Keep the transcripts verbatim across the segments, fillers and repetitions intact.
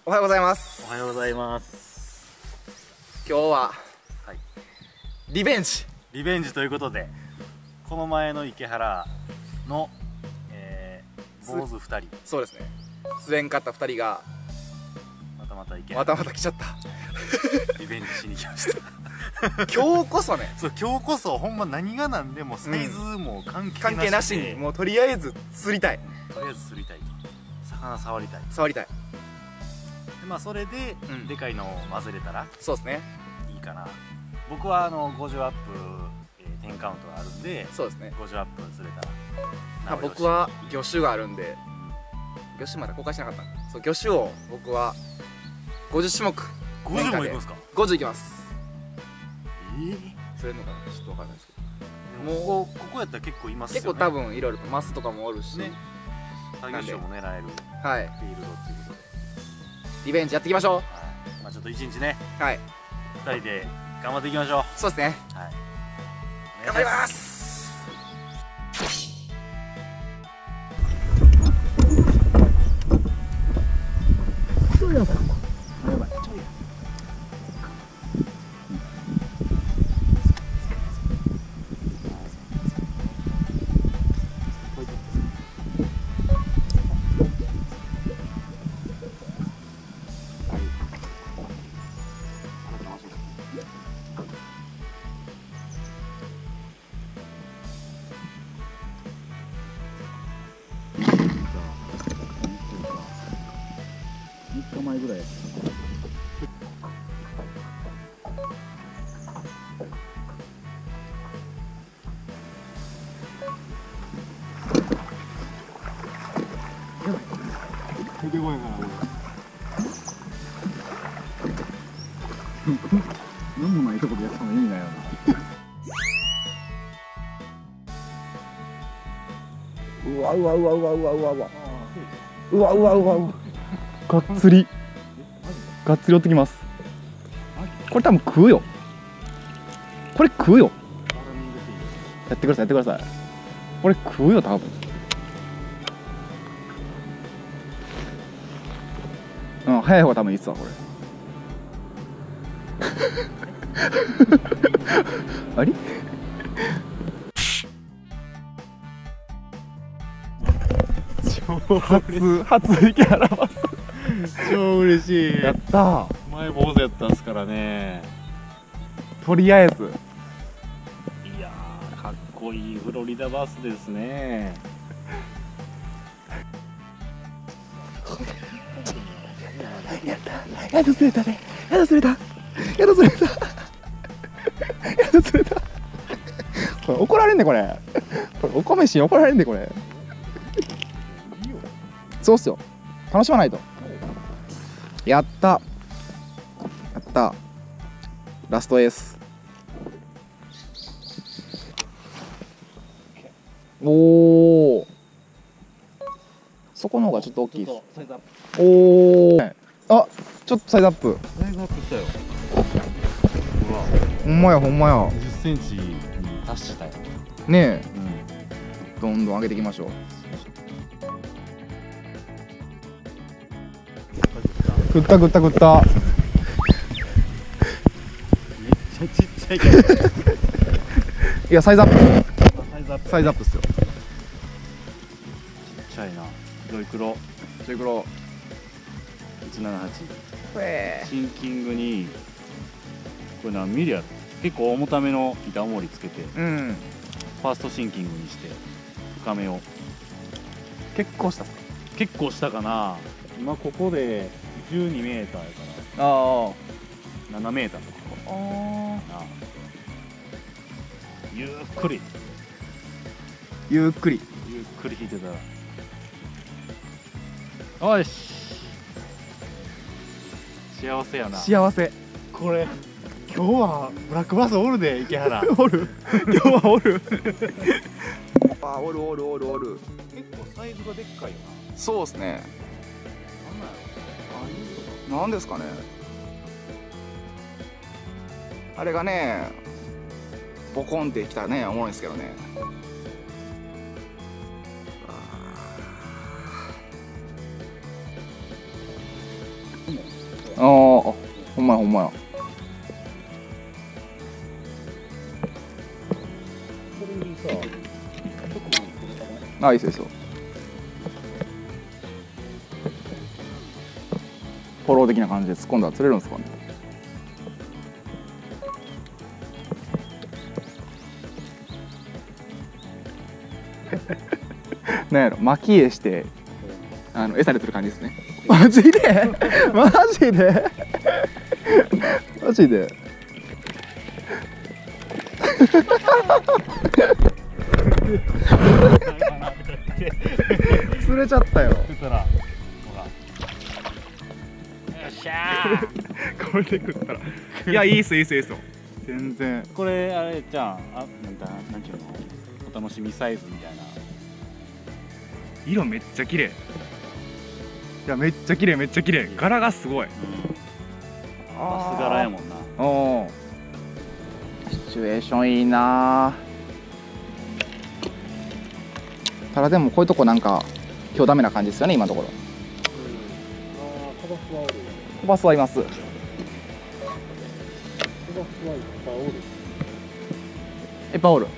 おはようございます。 おはようございます。 今日は、 はい、 リベンジリベンジということで、この前の池原の、えー、坊主ふたり、 そうですね、釣れんかったふたりがまたまた池原またまた来ちゃったリベンジしに来ました今日こそね、 そう、今日こそほんま何が何でもサイズも関係なしで、 関係なしにもうとりあえず釣りたい、 とりあえず釣りたいと、魚触りたい、 触りたい。 でまあそれで、うん、でかいのを混ぜれたらそうですね、 いいかな。僕はあのごじゅうアップ、えー、テンカウントがあるんで、 そうですね、 ごじゅうアップ釣れたら、 まあ、僕は魚種があるんで、魚種まだ公開しなかったんで、そう、魚種を僕はごじゅっ種目、 ごじゅうもいくんですか？ ごじゅういきます。 えー、 釣れるのかな、ちょっと分かんないですけど、もうここここやったら結構いますよね。 結構多分いろいろとマスとかもおるしね、 タギショウも狙えるはいフィールドっていうことで、 リベンジやっていきましょう。 はい、まあちょっと一日ね、 はい、 ふたりで頑張っていきましょう。 そうですね、 はい、 頑張ります。 みっかまえぐらい。出てこないかな、これ。なんもないとこでやったの意味ないよな。 うわうわうわうわうわうわうわうわうわうわうわ、がっつりがっつり寄ってきます。これ多分食うよ、これ食うよ。やってくださいやってください、これ食うよ多分。うん、早い方が多分いいっすわこれあれ初初池原バス超嬉しい。 やったー。 前坊主やったんすからね。 とりあえずいやー、かっこいいフロリダバスですね。 やったやっと釣れたね、やっと釣れたやっと釣れたやっと釣れた。これ怒られんねこれこれお米しに怒られんねこれ。そうっすよ、楽しまないと。やったやった、ラストエース。おお、そこの方がちょっと大きいです。おお、あ、ちょっとサイズアップ。 サイズアップしたよ。ほら、 ほんまやほんまや。 じゅっセンチに達したよ。 ねえ、 うん、 どんどん上げていきましょう。食った食った食った。 めっちゃちっちゃいけどいや、サイズアップ、 サイズアップ、 サイズアップっすよ。 ちっちゃいな。ドイクロちょいくろいちななはち、 へシンキングにこれ何ミリやろ。結構重ための板重りつけて、 え、うん、 ファーストシンキングにして深めを。 結構したっすか。 結構したかな。今ここでじゅうにメーターやかあらななメーターとかああな。ゆっくりゆっくりゆっくり引いてたら、よし、幸せやな。 幸せ。 これ今日はブラックバスおるで、池原おる今日はおるあ、おるおるおるおる。 結構サイズがでっかいよな。 そうっすね。なんですかね、あれがね、ボコンってきたらね、おもろいんですけどね。 ああ、ほんまやほんまや。 これにさ、ちょっとあ、いいですよいいですよ。フォロー的な感じで突っ込んだら釣れるんですかね。なんやろ、巻き絵してあの餌で釣る感じですね。マジでマジでマジで釣れちゃったよ。 食ったら、ほら。よっしゃー。 これで食ったらいや、いいっすいいっすいいっすよ。全然これあれじゃん、あ、なんだ、なんちゅうの、お楽しみサイズみたいな。 色めっちゃ綺麗。いや、めっちゃ綺麗めっちゃ綺麗。柄がすごい。 バス柄やもんな。 おー、シチュエーションいいな。ただでもこういうとこなんか今日ダメな感じですよね、今のところ。コバスはいます。コバスはいっぱいおる。いっぱいおる。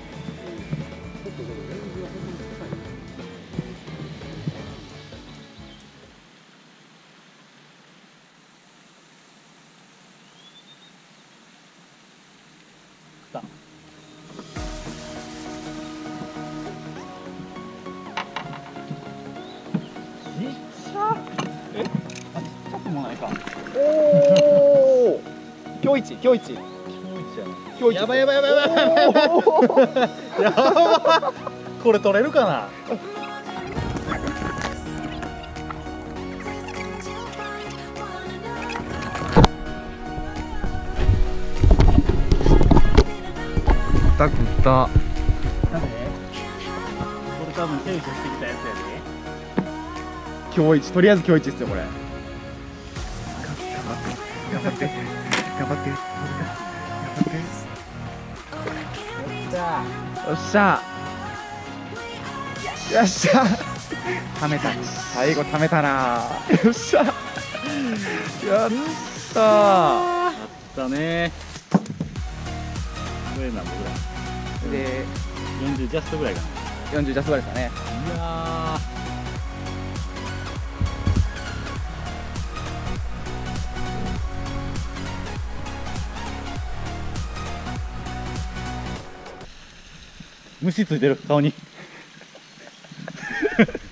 え、あ、ちょっともないか。 おお。今日一、今日一。今日一。 やばいやばいやばいやばいやばい。やばい。これ取れるかな。 たくった。 なんで？これ多分手打ちしてきたやつやで。 今日一、とりあえず今日一ですよこれ。頑張って、頑張って、頑張って、頑張って。よっしゃ。よっしゃ。ためた。最後ためたな。よっしゃ。やったー。 やったね。これ何本ぐらい？ で、 よんじゅうジャストぐらいかな。 よんじゅうジャストぐらいですかね。 いやー。虫ついてる顔に。